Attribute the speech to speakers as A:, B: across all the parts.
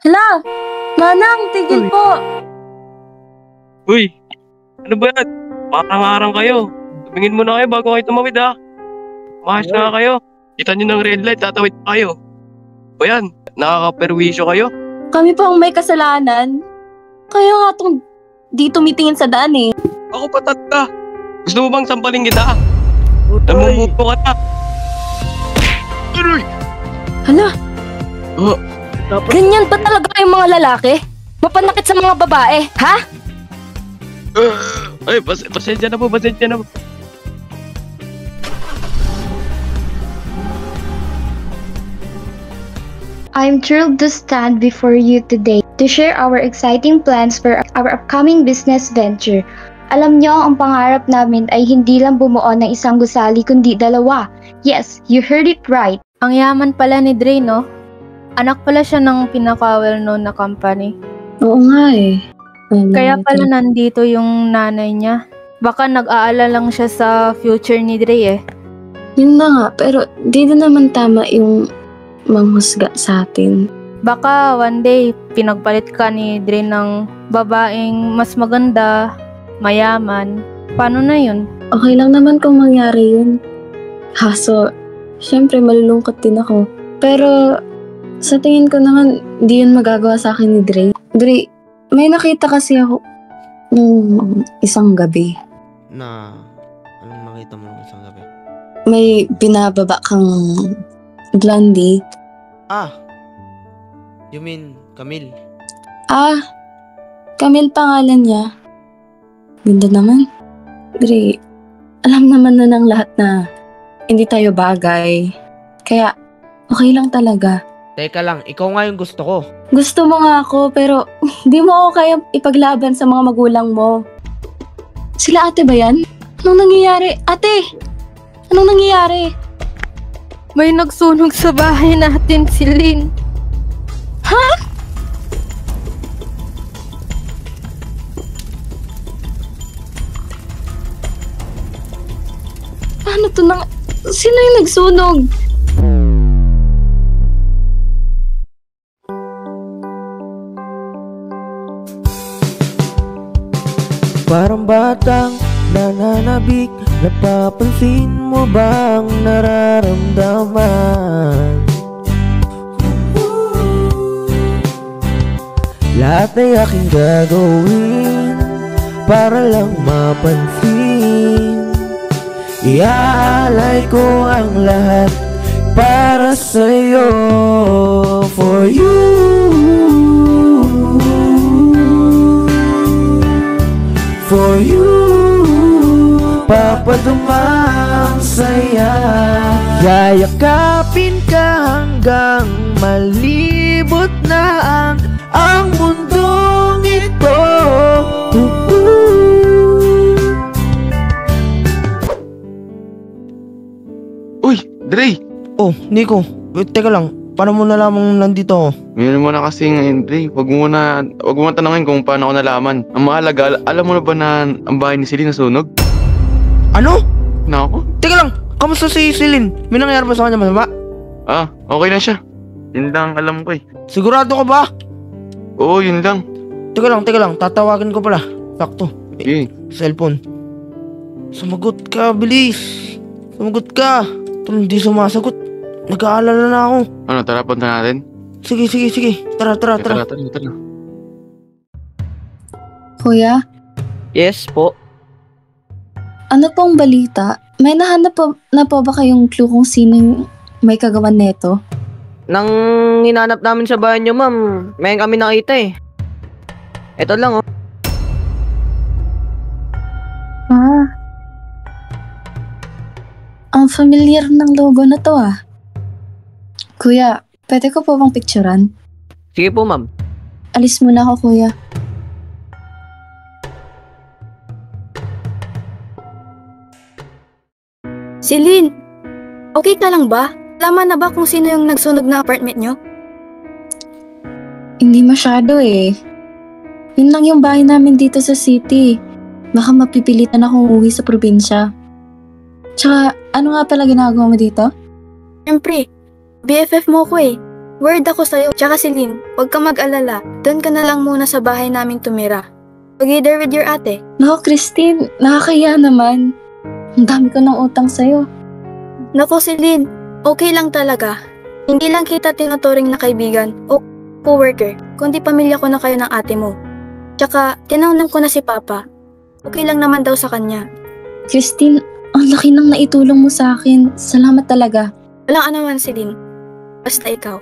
A: Hala! Manang, tigil
B: Uy.
A: po!
B: Uy, ano ba yan? Marang-arang kayo. Tumingin muna kayo bago kayo tumawid ha. Mahas na kayo. Kita nyo ng red light, tatawid pa kayo. O yan, nakakaperwisyo kayo.
A: Kami po ang may kasalanan. Kaya nga tong di tumitingin sa daan eh.
B: Ako patat ka. Gusto mo bang sampalin kita? Namumupo ka na. Aray!
A: Hala,
B: Oh,
A: ganyan ba talaga kayong mga lalaki? Mapanakit sa mga babae, ha?
B: ay, pasensya na po, pasensya na po.
C: I'm thrilled to stand before you today to share our exciting plans for our upcoming business venture. Alam nyo, ang pangarap namin ay hindi lang bumuo ng isang gusali kundi dalawa. Yes, you heard it right.
D: Ang yaman pala ni Dre, no? Anak pala siya ng pinaka-well-known na company.
A: Oo nga eh.
D: Kaya pala nandito yung nanay niya. Baka nag-aalala lang siya sa future ni Dre eh.
A: Yun na nga, pero di na naman tama yung manghusga sa atin.
D: Baka one day, pinagpalit ka ni Dre ng babaeng mas maganda, mayaman. Paano na yun?
A: Okay lang naman kung mangyari yun. Haso, syempre malulungkot din ako. Pero, sa tingin ko naman, di yun magagawa sa akin ni Dre. Dre, may nakita kasi ako nung isang gabi.
E: Anong nakita mo nung isang gabi?
A: May binababa kang blondie.
E: You mean Camille?
A: Camille pangalan niya. Ganda naman. Dre, alam naman na ng lahat na hindi tayo bagay. Kaya, okay lang talaga.
E: Teka lang, ikaw nga yung gusto ko.
A: Gusto mo nga ako, pero di mo ako kaya ipaglaban sa mga magulang mo. Sila ate ba yan? Anong nangyayari? Ate! Anong nangyayari?
D: May nagsunog sa bahay natin, si Lynn.
A: Ha? Paano to nang... Sino yung nagsunog?
E: Parang batang nananabik, napapansin mo bang nararamdaman? Lahat ay aking gagawin para lang mapansin. Iaalay ko ang lahat para sa'yo, for you, for you. Papadumang saya, yayakapin ka hanggang malibot na ang mundong ito.
B: Uy, Dre!
E: Oh, Nico, wait, teka lang. Paano mo nalamang nandito ako?
B: Ngayon mo na kasi ngayon, Dre. Huwag mo na tanongin kung paano ako nalaman. Ang mahalaga, alam mo na ba na ang bahay ni Celine nasunog?
E: Ano?
B: Na ako?
E: Teka lang, kamusta si Celine? May nangyari ba sa kanya masama?
B: Okay na siya. Yun lang alam ko eh.
E: Sigurado ka ba?
B: Oo, yun lang.
E: Teka lang, tatawagin ko pala. Sakto.
B: Okay.
E: Cellphone. Sumagot ka, bilis. Sumagot ka. Tol, hindi sumasagot. Nag-aalala na ako.
B: Ano, tara, punta natin?
E: Sige. Tara.
B: Tara.
A: Kuya,
F: Yes po.
A: ano pong balita? May nahanap na po ba kayong clue kung sino yung may kagawan neto?
F: Nang hinanap namin sa bahay niyo, ma'am, may kami nakita eh. Ito lang oh.
A: Ang familiar ng logo na to ah. Kuya, pwede ko po bang picturean?
F: Sige po, ma'am.
A: Alis muna ako, kuya.
G: Celine, okay ka lang ba? Laman na ba kung sino yung nagsunog na apartment nyo?
A: Hindi masyado eh. Yun lang yung bahay namin dito sa city. Baka mapipilitan akong uwi sa probinsya. Tsaka, ano nga pala ginagawa mo dito?
G: Siyempre, BFF mo ko eh. Word ako sa'yo. Tsaka Celine, huwag ka mag-alala. Doon ka na lang muna sa bahay namin tumira. Together with your ate.
A: Naku, Christine, nakakaya naman. Ang dami ko ng utang sa'yo.
G: Naku Celine, okay lang talaga. Hindi lang kita tinuturing na kaibigan o co-worker, kundi pamilya ko na kayo ng ate mo. Tsaka, tinanong ko na si Papa. Okay lang naman daw sa kanya.
A: Christine, ang laki ng naitulong mo sa akin. Salamat talaga.
G: Walang anuman Celine. Basta ikaw.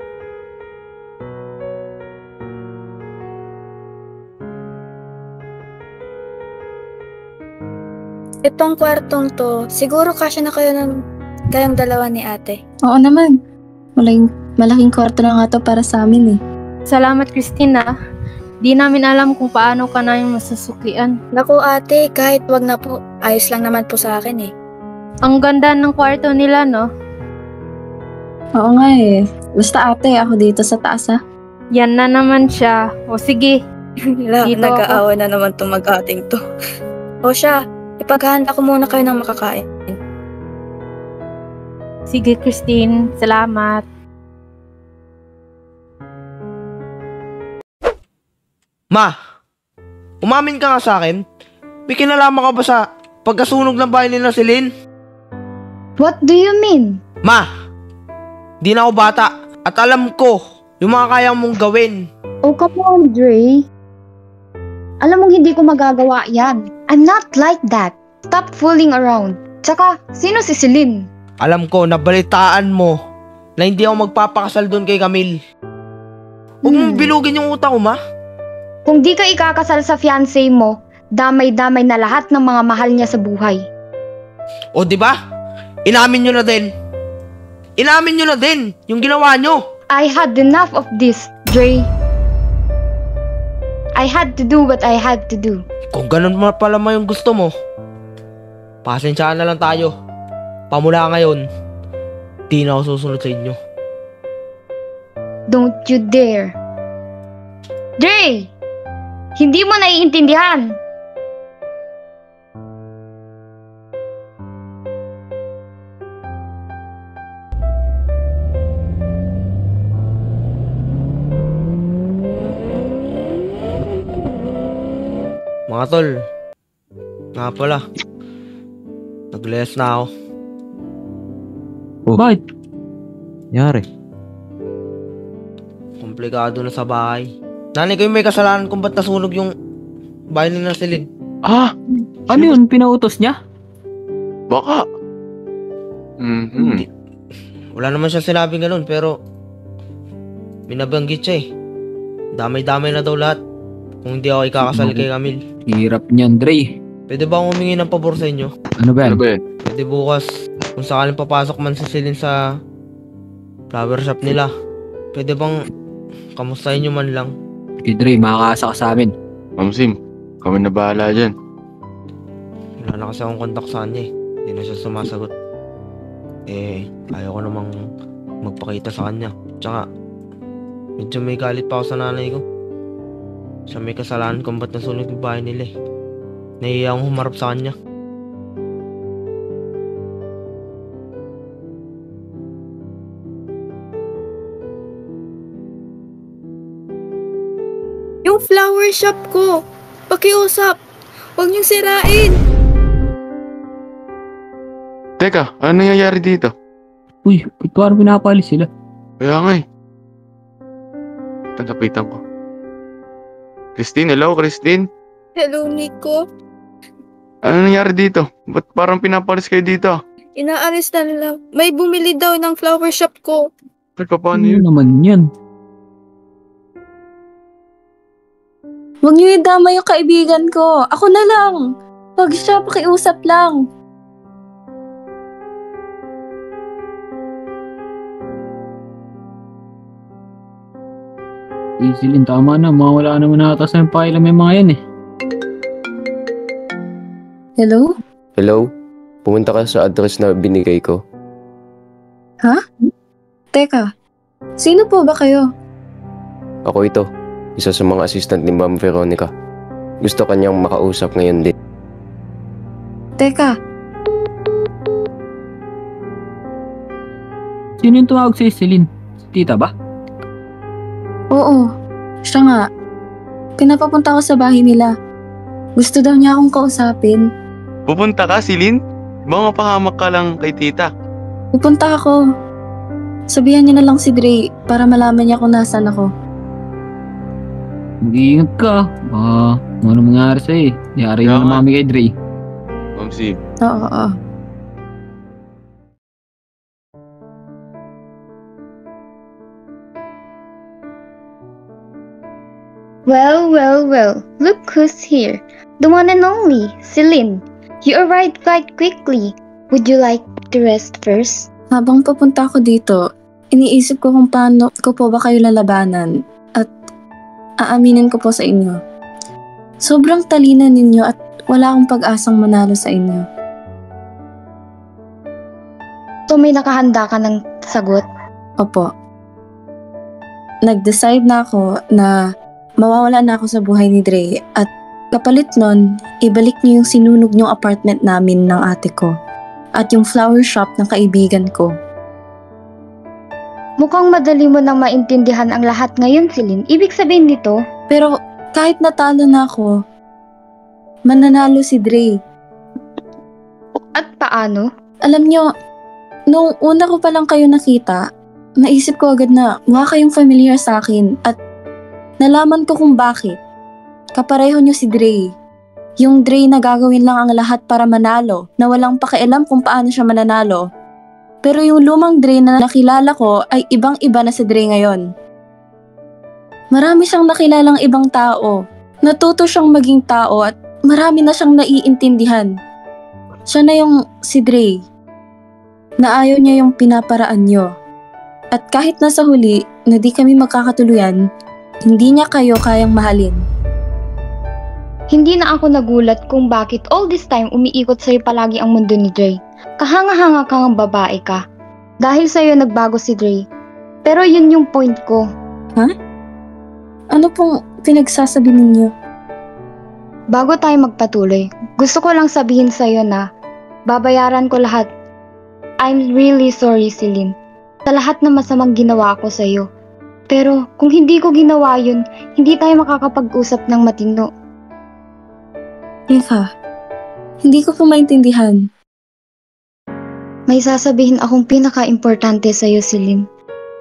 G: Itong kwartong to, siguro kasya na kayong dalawa ni ate.
A: Oo naman. Malaking kwarto na nga to para sa amin eh.
D: Salamat, Christina. Di namin alam kung paano ka namin masusuklian.
G: Naku ate, kahit wag na po, ayos lang naman po sa akin eh.
D: Ang ganda ng kwarto nila, no?
A: Oo nga eh. Basta ate, ako dito sa taas ah.
D: Yan na naman siya. O sige,
G: Wala,
D: Dito
G: nag-aawa na naman itong mag-ating to. O siya, ipaghahanda ko muna kayo ng makakain.
D: sige Christine. Salamat.
E: Ma, umamin ka nga sa akin. May kinalaman ka ba sa pagkasunog ng bahay nila Celine?
C: What do you mean?
E: Ma, di na ako bata at alam ko yung mga kaya mong gawin.
C: Oh, come on, Dre. Alam mong hindi ko magagawa yan. I'm not like that. Stop fooling around. Tsaka, sino si Celine?
E: Alam ko, nabalitaan mo na hindi ako magpapakasal doon kay Camille. Huwag mong bilugin yung utak ko, ma.
C: Kung di ka ikakasal sa fiancé mo, damay-damay na lahat ng mga mahal niya sa buhay.
E: O di ba? Inamin nyo na din. Inamin nyo na din yung ginawa nyo.
C: I had enough of this, Dre. I had to do what I had to do.
E: Kung ganun mo pala ma yung gusto mo, pasensyaan na lang tayo. Pamula ngayon, di na ako susunod sa inyo.
C: Don't you dare. Dre! Hindi mo naiintindihan.
E: Mga tol, nga pala, nag-less na ako.
H: Oh. Bakit? Nangyari?
E: Komplikado na sa bahay. Nanay ko yung may kasalanan kung ba't nasunog yung bahay nila Celine.
H: Ah! Ano yun? Pinautos niya?
I: Baka.
E: Hindi. Wala naman siya sinabing ganun, pero binabanggit siya eh. Damay-damay na daw lahat kung hindi ako ikakasal kay Camille.
H: Hirap niyan, Dre.
E: Pwede ba akong humingi ng pabor sa inyo?
H: Ano ba yan?
I: Ano ba yan?
E: Pwede bukas, kung sakaling papasok man si Celine sa flower shop nila, pwede bang kamustahin nyo man lang?
H: Okay, Dre, makakaasa ka sa amin.
I: Ma'am Sim, kami na bahala dyan.
E: Wala na kasi akong kontak sa kanya eh. Hindi na siya sumasagot. Ayaw ko namang magpakita sa kanya. Tsaka, medyo may galit pa ako sa nanay ko. Siya may kasalanan kung ba't nasunog yung bahay nila eh. Nahihiya akong humarap sa kanya.
G: Yung flower shop ko, pakiusap. Huwag niyong sirain.
I: Teka, ano nangyayari dito?
H: Uy, ba't parang pinapalis sila?
I: Kaya nga eh. Tanapitan ko. Christine, hello Christine?
G: Hello, Nico.
I: Ano nangyari dito? Ba't parang pinapalis kayo dito?
G: Inaalis na nila. May bumili daw ng flower shop ko.
I: Teka, paano
H: Ano
I: yun?
H: naman yan?
A: Huwag niyo idama yung kaibigan ko. Ako na lang. Huwag siya, pakiusap lang.
H: Celine, tama na. Mawala naman natas na yung pakialam yung mga yan eh.
A: Hello?
J: Hello? Pumunta ka sa address na binigay ko.
A: Teka, sino po ba kayo?
J: Ako ito, isa sa mga assistant ni Ma'am Veronica. Gusto kanyang makausap ngayon din.
A: Teka,
H: Sino yung tumawag sa'yo, Celine? Si Tita ba?
A: Oo, siya nga. Pinapapunta ko sa bahay nila. Gusto daw niya akong kausapin.
I: Pupunta ka, Celine? Baka mapahamak ka lang kay tita.
A: Pupunta ako. Sabihan niyo na lang si Dre para malaman niya kung nasaan ako.
H: Mag-iingat ka. Ano mangyari sa'yo eh. Yari na
I: Yaman.
H: mami kay Dre.
I: Mamsi.
A: Oo.
C: Well. Look who's here. The one and only, Celine. You arrived quite quickly. Would you like to rest first?
A: Habang papunta ako dito, iniisip ko kung paano ko po ba kayo lalabanan at aaminin ko po sa inyo. Sobrang talino ninyo at wala akong pag-asang manalo sa inyo.
C: So may nakahanda ka ng sagot?
A: Opo. Nag-decide na ako na mawawala na ako sa buhay ni Dre at kapalit nun, ibalik niyo yung sinunog niyong apartment namin ng ate ko at yung flower shop ng kaibigan ko.
C: Mukhang madali mo nang maintindihan ang lahat ngayon, Celine. Ibig sabihin nito,
A: Pero kahit natalo na ako, mananalo si Dre.
C: at paano?
A: Alam niyo, nung una ko palang kayo nakita, naisip ko agad na mukha kayong familiar sa akin at nalaman ko kung bakit. Kapareho niyo si Dre. Yung Dre na gagawin lang ang lahat para manalo, na walang pakialam kung paano siya mananalo. Pero yung lumang Dre na nakilala ko ay ibang-iba na si Dre ngayon. Marami siyang nakilalang ibang tao. Natuto siyang maging tao at marami na siyang naiintindihan. Siya na yung si Dre. Na ayaw niya yung pinaparaan niyo. At kahit nasa huli na di kami magkakatuluyan, hindi niya kayo kayang mahalin.
C: Hindi na ako nagulat kung bakit all this time umiikot sa'yo palagi ang mundo ni Dre. Kahanga-hanga kang babae ka. Dahil sa'yo nagbago si Dre. Pero yun yung point ko.
A: Ano pong pinagsasabi ninyo?
C: Bago tayo magpatuloy, gusto ko lang sabihin sa'yo na babayaran ko lahat. I'm really sorry, Celine. Sa lahat na masamang ginawa ko sa'yo. Pero kung hindi ko ginawa yun, hindi tayo makakapag-usap ng matino.
A: Teka, hindi ko po maintindihan.
C: May sasabihin akong pinaka-importante sa'yo, Celine.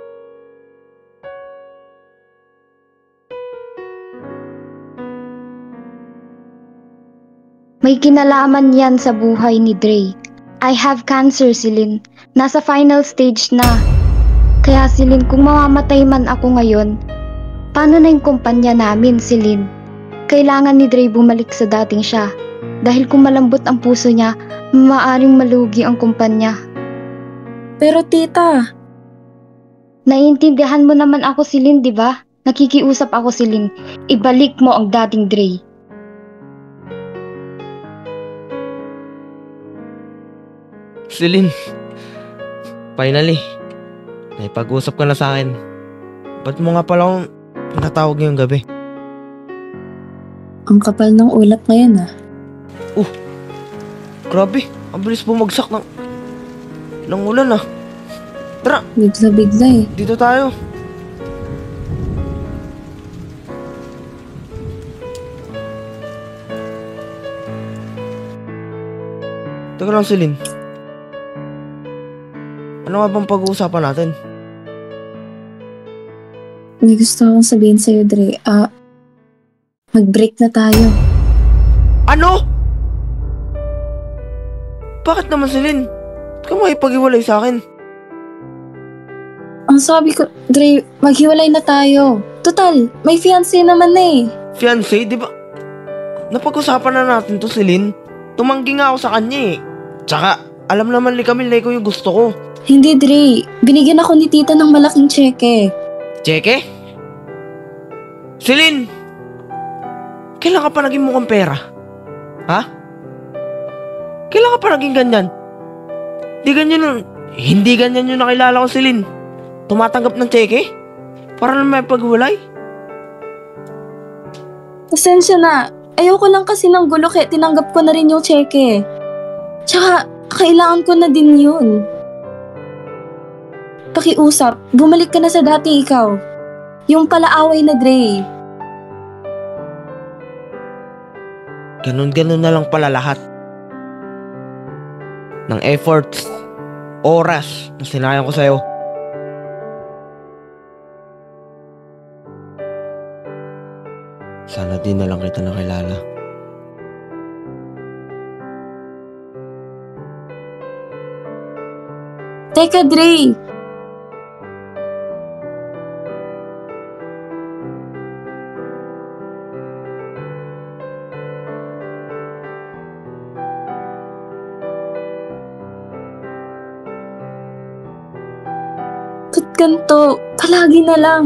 C: May kinalaman yan sa buhay ni Dre. I have cancer, Celine. Nasa final stage na. Kaya Celine, kung mamamatay man ako ngayon, paano na yung kumpanya namin, Celine? Kailangan ni Dre bumalik sa dating siya. Dahil kung malambot ang puso niya, maaaring malugi ang kumpanya.
A: Pero tita,
C: naiintindihan mo naman ako, Celine, di ba? Nakikiusap ako, Celine. Ibalik mo ang dating Dre.
E: Celine, finally, naipag-usap ka na sa akin. Ba't mo nga pala akong natawag ngayong gabi?
A: ang kapal ng ulap ngayon ah.
E: Grabe, ang bilis bumagsak ng ulan ah. Tara,
A: Bigla-bigla eh.
E: dito tayo. Teka lang, Celine. Ano nga bang pag-uusapan natin?
A: May gusto akong sabihin sa'yo, Dre. Mag-break na tayo.
E: Ano? Bakit naman, Celine? Ba't ka makipag-iwalay sa akin?
A: Ang sabi ko, Dre, maghiwalay na tayo. Total, may fiancé naman na eh.
E: Fiancé, di ba? Napag-usapan na natin to, Celine. Tumanggi nga ako sa kanya eh. Tsaka, alam naman ni Camille na ikaw yung gusto ko.
A: Hindi, Dre. Binigyan ako ni tita ng malaking tseke.
E: Tseke? Celine! Kailan ka pa naging mukhang pera? Ha? Kailan ka pa naging ganyan? Hindi ganyan yung nakilala ko, Celine. Tumatanggap ng tseke? Para lang may pagwalay?
A: Pasensya na. Ayoko lang kasi ng gulo kaya tinanggap ko na rin yung tseke. Tsaka, kailangan ko na din yun. Pakiusap, bumalik ka na sa dating ikaw. Yung palaaway na Dre.
E: Ganun-ganun na lang pala lahat. Ng efforts, oras na sinayang ko sa'yo. Sana din na lang kita nakilala.
A: Teka, Dre. Ba't ganito? Palagi na lang.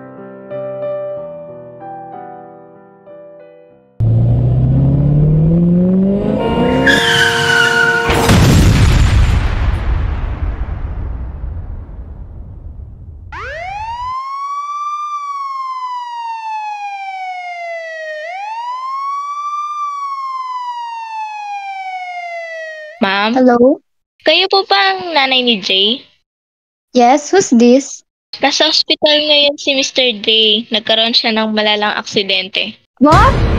K: Ma'am,
C: Hello?
K: kayo po ba ang nanay ni Jay?
C: Yes, who's this?
K: Nasa ospital ngayon si Mr. Jay. Nagkaroon siya ng malalang aksidente.
C: What?